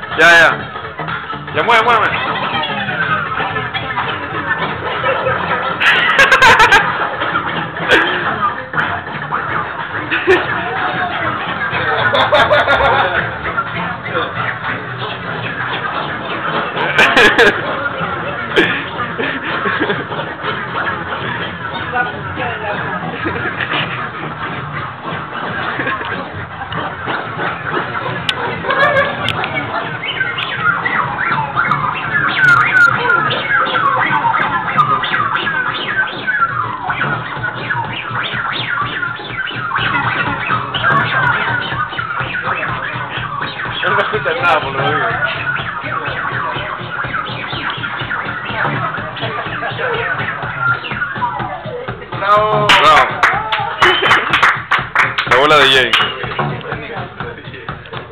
Ya. Ya muéveme. No me escuchas nada por lo que digo. Bravo. La bola de Jake.